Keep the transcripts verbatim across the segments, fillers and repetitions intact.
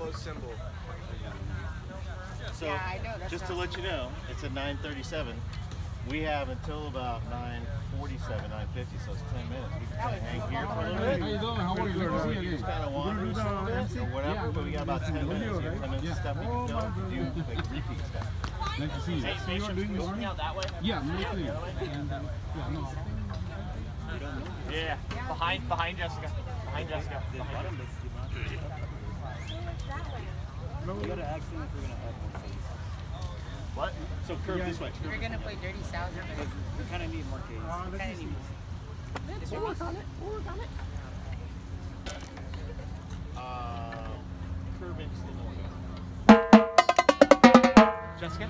solo cymbal. So, yeah, I know, that's just to let you know, it's at nine thirty-seven. We have until about nine forty-seven, nine fifty, so it's ten minutes. We can kind of hang here for a little bit. How you doing? How are you? We just kind of wander a little bit or whatever, but we got about ten minutes. You have ten minutes of stuff we can go and do, like repeat stuff. Nice to see you. Hey, so you are doing this working out that way? Yeah, mostly. And, uh, yeah, no. Yeah, behind, behind Jessica. Behind Jessica. Behind Jessica. We gotta ask them if we're gonna have more things. What? So curve yeah. this way. We're gonna play Dirty South. We kind of need more cases. Uh, we kind of need more. We'll work on it. We'll work on it. Uh, curve into the north. Jessica?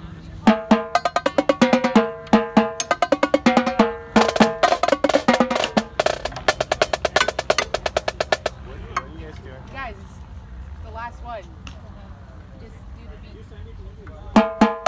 What are you guys doing? Guys, it's the last one. Just do the beat.